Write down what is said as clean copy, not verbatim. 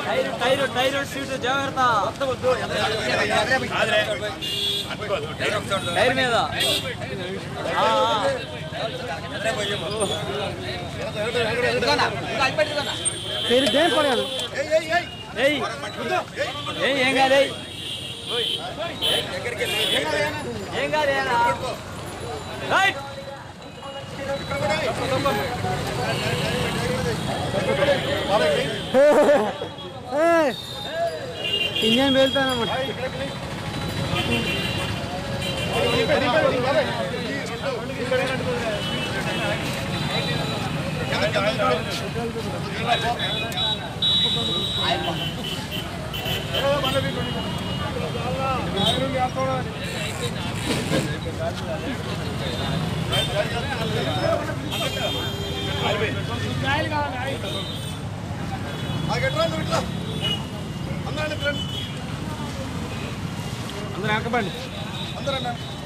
tyre seat జాగ్రత్త tyre మీద ఏం కాదు ఏం కాదు ఇంజన్ వెళ్తానమాట అందరూ వెనకబండి అందరూ